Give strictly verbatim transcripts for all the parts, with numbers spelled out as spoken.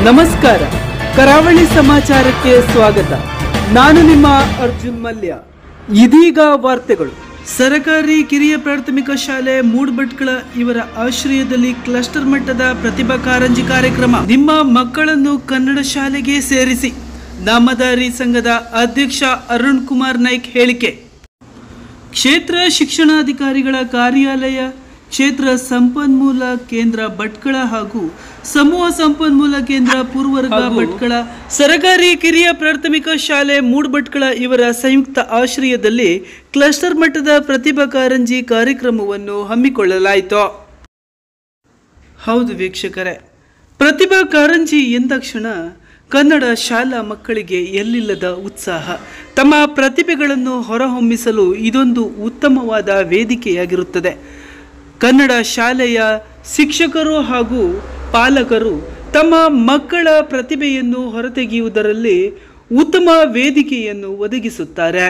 ನಮಸ್ಕಾರ, ಕರಾವಳಿ ಸಮಾಚಾರಕ್ಕೆ ಸ್ವಾಗತ. ನಾನು ನಿಮ್ಮ ಅರ್ಜುನ್ ಮಲ್ಯ. ಇದೀಗ ವಾರ್ತೆಗಳು. ಸರಕಾರಿ ಕಿರಿಯ ಪ್ರಾಥಮಿಕ ಶಾಲೆ ಮೂಡಬಟ್ಕಳ ಇವರ ಆಶ್ರಯದಲ್ಲಿ ಕ್ಲಸ್ಟರ್ ಮಟ್ಟದ ಪ್ರತಿಭಾ ಕಾರಂಜಿ ಕಾರ್ಯಕ್ರಮ. ನಿಮ್ಮ ಮಕ್ಕಳನ್ನು ಕನ್ನಡ ಶಾಲೆಗೆ ಸೇರಿಸಿ. ನಾಮಧಾರಿ ಸಂಘದ ಅಧ್ಯಕ್ಷ ಅರುಣ್ ಕುಮಾರ್ ನಾಯ್ಕ್ ಹೇಳಿಕೆ. ಕ್ಷೇತ್ರ ಶಿಕ್ಷಣಾಧಿಕಾರಿಗಳ ಕಾರ್ಯಾಲಯ, ಕ್ಷೇತ್ರ ಸಂಪನ್ಮೂಲ ಕೇಂದ್ರ ಭಟ್ಕಳ ಹಾಗೂ ಸಮೂಹ ಸಂಪನ್ಮೂಲ ಕೇಂದ್ರ ಪೂರ್ವರ್ಗ ಭಟ್ಕಳ, ಸರಕಾರಿ ಕಿರಿಯ ಪ್ರಾಥಮಿಕ ಶಾಲೆ ಮೂಡಬಟ್ಕಳ ಇವರ ಸಂಯುಕ್ತ ಆಶ್ರಯದಲ್ಲಿ ಕ್ಲಸ್ಟರ್ ಮಟ್ಟದ ಪ್ರತಿಭಾ ಕಾರಂಜಿ ಕಾರ್ಯಕ್ರಮವನ್ನು ಹಮ್ಮಿಕೊಳ್ಳಲಾಯಿತು. ಹೌದು ವೀಕ್ಷಕರೇ, ಪ್ರತಿಭಾ ಕಾರಂಜಿ ಎಂದಾಕ್ಷಣ ಕನ್ನಡ ಶಾಲಾ ಮಕ್ಕಳಿಗೆ ಎಲ್ಲಿಲ್ಲದ ಉತ್ಸಾಹ. ತಮ್ಮ ಪ್ರತಿಭೆಗಳನ್ನು ಹೊರಹೊಮ್ಮಿಸಲು ಇದೊಂದು ಉತ್ತಮವಾದ ವೇದಿಕೆಯಾಗಿರುತ್ತದೆ. ಕನ್ನಡ ಶಾಲೆಯ ಶಿಕ್ಷಕರು ಹಾಗೂ ಪಾಲಕರು ತಮ್ಮ ಮಕ್ಕಳ ಪ್ರತಿಭೆಯನ್ನು ಹೊರತೆಗೆಯುವುದರಲ್ಲಿ ಉತ್ತಮ ವೇದಿಕೆಯನ್ನು ಒದಗಿಸುತ್ತಾರೆ.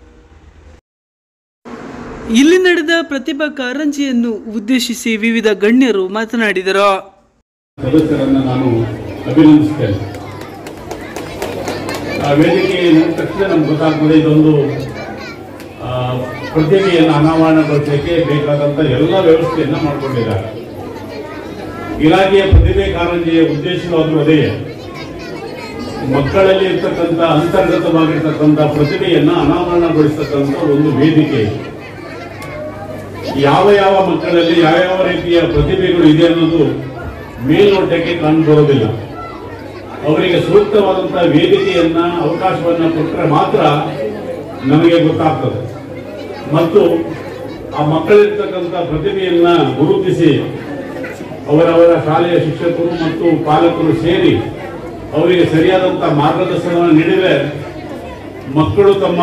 ಇಲ್ಲಿ ನಡೆದ ಪ್ರತಿಭಾ ಕಾರಂಜಿಯನ್ನು ಉದ್ದೇಶಿಸಿ ವಿವಿಧ ಗಣ್ಯರು ಮಾತನಾಡಿದರು. ಸದಸ್ಯರನ್ನು ನಾನು ಅಭಿನಂದಿಸುತ್ತೇನೆ. ಆ ವೇದಿಕೆ ತಕ್ಷಣ ನಮ್ಗೆ ಗೊತ್ತಾಗ್ತದೆ ಇದೊಂದು ಪ್ರತಿಭೆಯನ್ನು ಅನಾವರಣಗೊಳಿಸಲಿಕ್ಕೆ ಬೇಕಾದಂಥ ಎಲ್ಲ ವ್ಯವಸ್ಥೆಯನ್ನು ಮಾಡಿಕೊಂಡಿದ್ದಾರೆ. ಇಲಾಖೆಯ ಪ್ರತಿಭೆ ಕಾರಂಜಿಯ ಉದ್ದೇಶವಾದರೂ ಅದೇ, ಮಕ್ಕಳಲ್ಲಿ ಇರ್ತಕ್ಕಂಥ ಅಂತರ್ಗತವಾಗಿರ್ತಕ್ಕಂಥ ಪ್ರತಿಭೆಯನ್ನು ಅನಾವರಣಗೊಳಿಸತಕ್ಕಂಥ ಒಂದು ವೇದಿಕೆ. ಯಾವ ಯಾವ ಮಕ್ಕಳಲ್ಲಿ ಯಾವ್ಯಾವ ರೀತಿಯ ಪ್ರತಿಭೆಗಳು ಇದೆ ಅನ್ನೋದು ಮೇಲ್ನೋಟಕ್ಕೆ ಕಾಣಬರೋದಿಲ್ಲ. ಅವರಿಗೆ ಸೂಕ್ತವಾದಂತಹ ವೇದಿಕೆಯನ್ನ ಅವಕಾಶವನ್ನ ಕೊಟ್ಟರೆ ಮಾತ್ರ ನಮಗೆ ಗೊತ್ತಾಗ್ತದೆ. ಮತ್ತು ಆ ಮಕ್ಕಳಿರ್ತಕ್ಕಂಥ ಪ್ರತಿಭೆಯನ್ನ ಗುರುತಿಸಿ ಅವರವರ ಶಾಲೆಯ ಶಿಕ್ಷಕರು ಮತ್ತು ಪಾಲಕರು ಸೇರಿ ಅವರಿಗೆ ಸರಿಯಾದಂಥ ಮಾರ್ಗದರ್ಶನವನ್ನು ನೀಡಿದರೆ ಮಕ್ಕಳು ತಮ್ಮ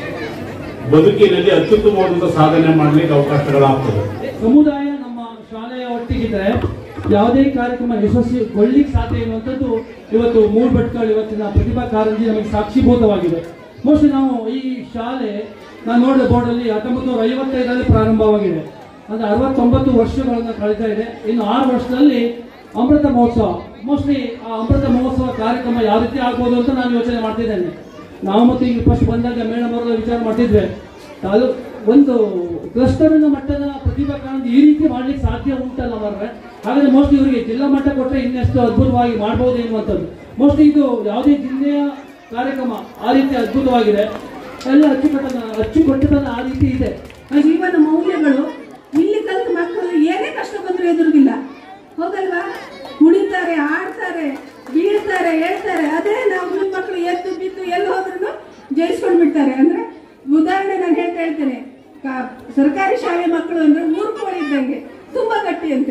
ಬದುಕಿನಲ್ಲಿ ಅತ್ಯುತ್ತಮವಾದಂಥ ಸಾಧನೆ ಮಾಡಲಿಕ್ಕೆ ಅವಕಾಶಗಳಾಗ್ತದೆ. ಸಮುದಾಯ ನಮ್ಮ ಶಾಲೆಯ ಒಟ್ಟಿಗಿದ್ರೆ ಯಾವುದೇ ಕಾರ್ಯಕ್ರಮ ಯಶಸ್ವಿಗೊಳ್ಳಿಕ್ಕೆ ಸಾಧ್ಯ ಎನ್ನುವಂಥದ್ದು ಇವತ್ತು ಮೂಡಬಟ್ಕಳ ಇವತ್ತಿನ ಪ್ರತಿಭಾ ಕಾರಂಜಿ ನಮಗೆ ಸಾಕ್ಷೀಭೂತವಾಗಿದೆ. ಮೋಸ್ಟ್ಲಿ ನಾವು ಈ ಶಾಲೆ ನಾನು ನೋಡಿದ ಬೋರ್ಡಲ್ಲಿ ಹತ್ತೊಂಬತ್ತು ನೂರ ಐವತ್ತೈದರಲ್ಲಿ ಪ್ರಾರಂಭವಾಗಿದೆ. ಅಂದರೆ ಅರವತ್ತೊಂಬತ್ತು ವರ್ಷಗಳನ್ನು ಕಳೀತಾ ಇದೆ. ಇನ್ನು ಆರು ವರ್ಷದಲ್ಲಿ ಅಮೃತ ಮಹೋತ್ಸವ, ಮೋಸ್ಟ್ಲಿ ಆ ಅಮೃತ ಮಹೋತ್ಸವ ಕಾರ್ಯಕ್ರಮ ಯಾವ ರೀತಿ ಆಗ್ಬೋದು ಅಂತ ನಾನು ಯೋಚನೆ ಮಾಡ್ತಿದ್ದೇನೆ. ನಾವು ಮತ್ತು ಈಗ ಫಸ್ಟ್ ಬಂದಾಗ ಮೇಡಮ್ ಅವರ ವಿಚಾರ ಮಾಡ್ತಿದ್ವಿ, ಅದು ಒಂದು ಕ್ಲಸ್ಟರ್ನ ಮಟ್ಟದ ಪ್ರತಿಭಾ ಕಾರಂಜಿ ಈ ರೀತಿ ಮಾಡ್ಲಿಕ್ಕೆ ಸಾಧ್ಯ ಉಂಟಲ್ಲ ಮಾರ್ರೆ. ಹಾಗಾದ್ರೆ ಮೋಸ್ಟ್ಲಿ ಇವರಿಗೆ ಜಿಲ್ಲಾ ಮಟ್ಟ ಕೊಟ್ಟರೆ ಇನ್ನೆಷ್ಟು ಅದ್ಭುತವಾಗಿ ಮಾಡ್ಬೋದು ಎನ್ನುವಂಥದ್ದು. ಮೋಸ್ಟ್ಲಿ ಇದು ಯಾವುದೇ ಜಿಲ್ಲೆಯ ಕಾರ್ಯಕ್ರಮ ಆ ರೀತಿ ಅದ್ಭುತವಾಗಿದೆ. ಎಲ್ಲ ಅಚ್ಚುಕಟ್ಟನ ಅಚ್ಚುಕಟ್ಟತನ ಆ ರೀತಿ ಇದೆ. ಜೀವನ ಮೌಲ್ಯಗಳು ಇಲ್ಲಿ ಕಲಿತ ಮಕ್ಕಳು ಏನೇ ಕಷ್ಟ ಬಂದರೂ ಎದುರುಗಿಲ್ಲ, ಹೌದಲ್ವಾ? ಕುಣಿತಾರೆ, ಆಡ್ತಾರೆ, ಬೀಳ್ತಾರೆ, ಹೇಳ್ತಾರೆ. ಅದೇ ನಾವು ನಿಮ್ಮ ಮಕ್ಕಳು ಎದ್ದು ಬಿದ್ದು ಎಲ್ಲಿ ಹೋದ್ರೂ ಜಯಿಸ್ಕೊಂಡು ಬಿಡ್ತಾರೆ. ಅಂದ್ರೆ ಉದಾಹರಣೆ ನಾನು ಹೇಳ್ತಾ ಹೇಳ್ತೇನೆ, ಸರ್ಕಾರಿ ಶಾಲೆ ಮಕ್ಕಳು ಅಂದ್ರೆ ಊರು ಕೋಳಿ ಇದ್ದಂಗೆ, ತುಂಬಾ ಗಟ್ಟಿ ಅಂತೆ.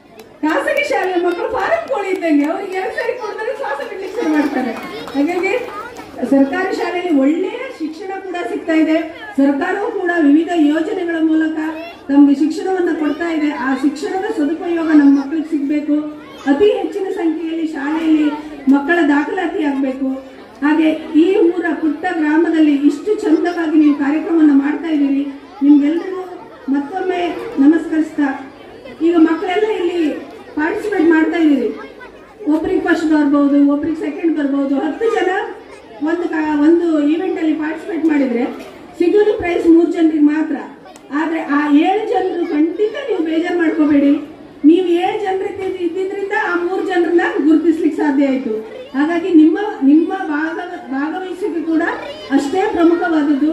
ಖಾಸಗಿ ಶಾಲೆಯ ಮಕ್ಕಳು ಫಾರಂ ಕೋಳಿ ಇದ್ದಂಗೆ, ಅವ್ರಿಗೆ ಎರಡು ಸರಿ ಕೊಡ್ತಾರೆ ಶ್ವಾಸ ಬಿಡ್ಲಿಕ್ಕೆ ಶುರು ಮಾಡ್ತಾರೆ. ಹಾಗಾಗಿ ಸರ್ಕಾರಿ ಶಾಲೆಯಲ್ಲಿ ಒಳ್ಳೆಯ ಶಿಕ್ಷಣ ಕೂಡ ಸಿಗ್ತಾ ಇದೆ. ಸರ್ಕಾರವೂ ಕೂಡ ವಿವಿಧ ಯೋಜನೆಗಳ ಮೂಲಕ ನಮಗೆ ಶಿಕ್ಷಣವನ್ನು ಕೊಡ್ತಾ ಇದೆ. ಆ ಶಿಕ್ಷಣದ ಸದುಪಯೋಗ ನಮ್ಮ ಮಕ್ಕಳಿಗೆ ಸಿಗಬೇಕು. ಅತಿ ಹೆಚ್ಚಿನ ಸಂಖ್ಯೆಯಲ್ಲಿ ಶಾಲೆಯಲ್ಲಿ ಮಕ್ಕಳ ದಾಖಲಾತಿ ಆಗಬೇಕು. ಹಾಗೆ ಈ ಊರ ಪುಟ್ಟ ಗ್ರಾಮದಲ್ಲಿ ಇಷ್ಟು ಚಂದವಾಗಿ ನೀವು ಕಾರ್ಯಕ್ರಮವನ್ನು ಮಾಡ್ತಾ ಇದ್ದೀರಿ. ನಿಮ್ಗೆಲ್ಲರಿಗೂ ಮತ್ತೊಮ್ಮೆ ನಮಸ್ಕರಿಸ್ತಾ, ಈಗ ಮಕ್ಕಳೆಲ್ಲ ಇಲ್ಲಿ ಪಾರ್ಟಿಸಿಪೇಟ್ ಮಾಡ್ತಾ ಇದ್ದೀರಿ. ಒಬ್ರಿಗೆ ಫಸ್ಟ್ ಬರ್ಬೋದು, ಒಬ್ರಿಗೆ ಸೆಕೆಂಡ್ ಬರ್ಬೋದು. ಹತ್ತು ಜನ ಒಂದು ಒಂದು ಈವೆಂಟ್ ಅಲ್ಲಿ ಪಾರ್ಟಿಸಿಪೇಟ್ ಮಾಡಿದ್ರೆ ಸಿಗೋದು ಪ್ರೈಸ್ ಮೂರು ಜನರಿಗೆ ಮಾತ್ರ. ಆದ್ರೆ ಆ ಏಳು ಜನರು ಖಂಡಿತ ನೀವು ಬೇಜಾರು ಮಾಡ್ಕೋಬೇಡಿ. ನೀವು ಏಳು ಜನರಿಗೆ ಇದ್ದಿದ್ರಿಂದ ಆ ಮೂರು ಜನರನ್ನ ಗುರುತಿಸ್ಲಿಕ್ಕೆ ಸಾಧ್ಯ ಆಯ್ತು. ಹಾಗಾಗಿ ನಿಮ್ಮ ನಿಮ್ಮ ಭಾಗ ಭಾಗವಹಿಸುವಿಕೆ ಕೂಡ ಅಷ್ಟೇ ಪ್ರಮುಖವಾದದ್ದು.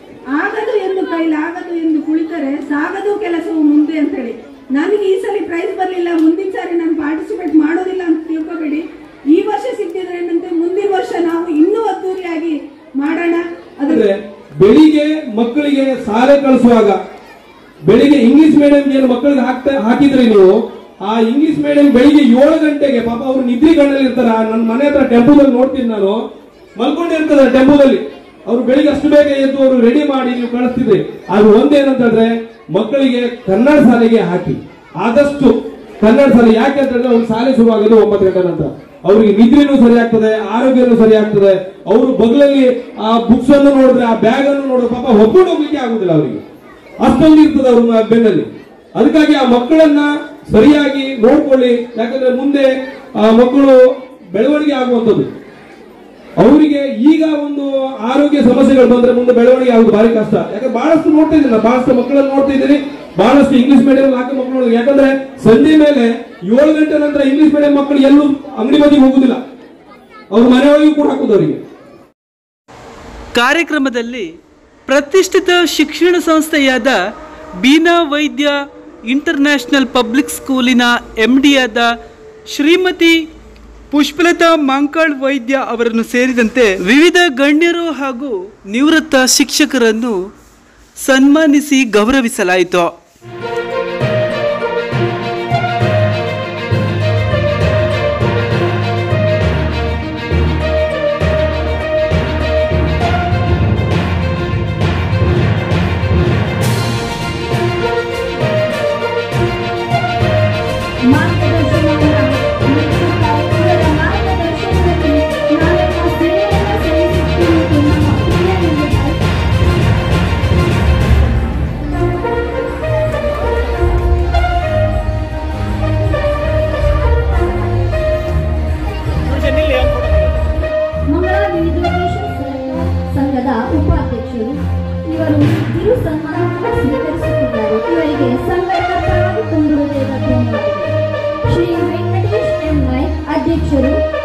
ಆಗದು ಎಂದು ಕೈಲಾಗದು ಎಂದು ಕುಳಿತರೆ ಸಾಗದು ಕೆಲಸವು ಮುಂದೆ ಅಂತ ಹೇಳಿ. ನನಗೆ ಈ ಸಲ ಪ್ರೈಸ್ ಬರಲಿಲ್ಲ, ಮುಂದಿನ ಸಾರಿ ನಾನು ಪಾರ್ಟಿಸಿಪೇಟ್ ಮಾಡೋದಿಲ್ಲ ಅಂತ ತಿಳ್ಕೋಬೇಡಿ. ಈ ವರ್ಷ ಸಿಕ್ಕಿದ್ರೆ ಏನಂತೆ, ಮುಂದಿನ ವರ್ಷ ನಾವು ಇನ್ನೂ ಅದ್ದೂರಿಯಾಗಿ ಮಾಡೋಣ. ಅಂದ್ರೆ ಬೆಳಿಗ್ಗೆ ಮಕ್ಕಳಿಗೆ ಶಾಲೆ ಕಳಿಸುವಾಗ ಬೆಳಿಗ್ಗೆ ಇಂಗ್ಲಿಷ್ ಮೀಡಿಯಂ ಏನು ಮಕ್ಕಳಿಗೆ ಹಾಕ್ತಾ ಹಾಕಿದ್ರಿ ನೀವು, ಆ ಇಂಗ್ಲಿಷ್ ಮೀಡಿಯಂ ಬೆಳಿಗ್ಗೆ ಏಳು ಗಂಟೆಗೆ ಪಾಪ ಅವ್ರು ನಿದ್ರಿ ಗಣ್ಣಲ್ಲಿ ಇರ್ತಾರ. ನನ್ನ ಮನೆ ಹತ್ರ ಟೆಂಪೋದಲ್ಲಿ ನೋಡ್ತೀನಿ ನಾನು, ಮಲ್ಕೊಂಡಿರ್ತಾರೆ ಟೆಂಪೋದಲ್ಲಿ. ಅವ್ರು ಬೆಳಿಗ್ಗೆ ಅಷ್ಟು ಬೇಗ ಎದ್ದು ಅವರು ರೆಡಿ ಮಾಡಿ ನೀವು ಕಳಿಸ್ತಿದ್ರಿ. ಅದು ಒಂದೇನಂತಂದ್ರೆ ಮಕ್ಕಳಿಗೆ ಕನ್ನಡ ಶಾಲೆಗೆ ಹಾಕಿ, ಆದಷ್ಟು ಕನ್ನಡ ಶಾಲೆ. ಯಾಕೆ ಅಂತಂದ್ರೆ ಅವ್ರು ಶಾಲೆ ಶುರುವಾಗೋದು ಒಂಬತ್ತು ಗಂಟೆ ನಂತರ. ಅವ್ರಿಗೆ ನಿದ್ರೆನೂ ಸರಿ ಆಗ್ತದೆ, ಆರೋಗ್ಯನೂ ಸರಿ ಆಗ್ತದೆ. ಅವರು ಬಗ್ಲಲ್ಲಿ ಆ ಬುಕ್ಸ್ ಅನ್ನು ನೋಡಿದ್ರೆ, ಆ ಬ್ಯಾಗ್ ಅನ್ನು ನೋಡಿದ್ರೆ ಪಾಪ ಹೊತ್ಕೊಂಡು ಹೋಗ್ಲಿಕ್ಕೆ ಆಗುದಿಲ್ಲ ಅವರಿಗೆ, ಅಷ್ಟೊಂದು ಇರ್ತದೆ ಅವ್ರ ಬೆನ್ನಲ್ಲಿ. ಅದಕ್ಕಾಗಿ ಆ ಮಕ್ಕಳನ್ನ ಸರಿಯಾಗಿ ನೋಡ್ಕೊಳ್ಳಿ. ಯಾಕಂದ್ರೆ ಮುಂದೆ ಆ ಮಕ್ಕಳು ಬೆಳವಣಿಗೆ ಆಗುವಂಥದ್ದು. ಅವರಿಗೆ ಈಗ ಒಂದು ಆರೋಗ್ಯ ಸಮಸ್ಯೆಗಳು ಬಂದ್ರೆ ಮುಂದೆ ಬೆಳವಣಿಗೆ ಆಗುದು ಭಾರಿ ಕಷ್ಟ. ಯಾಕಂದ್ರೆ ಬಹಳಷ್ಟು ನೋಡ್ತಾ ಇದ್ದೀನಿ, ಬಹಳಷ್ಟು ಮಕ್ಕಳನ್ನು ನೋಡ್ತಾ ಇದ್ದೀನಿ, ಬಹಳಷ್ಟು ಇಂಗ್ಲಿಷ್ ಮೀಡಿಯಂ ಹಾಕಿ ಮಕ್ಕಳು. ಯಾಕಂದ್ರೆ ಸಂಜೆ ಮೇಲೆ ಏಳು ಗಂಟೆ ನಂತರ ಇಂಗ್ಲಿಷ್ ಮೀಡಿಯಂ ಮಕ್ಕಳು ಎಲ್ಲೂ ಅಂಗಡಿ ಬದಿಗೆ ಹೋಗುದಿಲ್ಲ, ಅವ್ರ ಮನೆಯೊಳಗೆ ಕೂಡ ಹಾಕುದು ಅವರಿಗೆ. ಕಾರ್ಯಕ್ರಮದಲ್ಲಿ ಪ್ರತಿಷ್ಠಿತ ಶಿಕ್ಷಣ ಸಂಸ್ಥೆಯಾದ ಬೀನಾ ವೈದ್ಯ ಇಂಟರ್ನ್ಯಾಷನಲ್ ಪಬ್ಲಿಕ್ ಸ್ಕೂಲಿನ ಎಂ ಡಿಯಾದ ಶ್ರೀಮತಿ ಪುಷ್ಪಲತಾ ಮಾಂಕಾಳ್ ವೈದ್ಯ ಅವರನ್ನು ಸೇರಿದಂತೆ ವಿವಿಧ ಗಣ್ಯರು ಹಾಗೂ ನಿವೃತ್ತ ಶಿಕ್ಷಕರನ್ನು ಸನ್ಮಾನಿಸಿ ಗೌರವಿಸಲಾಯಿತು. ಸಂಘದ ಉಪಾಧ್ಯಕ್ಷರು ಇವರು ಕಿರು ಸನ್ಮಾನವನ್ನು ಸ್ವೀಕರಿಸುತ್ತಿದ್ದಾರೆ. ಇವರಿಗೆ ಸಂಘಟನಾ ಪರವಾಗಿ ತುಂಬುವುದೇ ಧನ್ಯವಾದಗಳು. ಶ್ರೀ ವೆಂಕಟೇಶ್ ಎಂ ನಾಯ್ಕ್ ಅಧ್ಯಕ್ಷರು.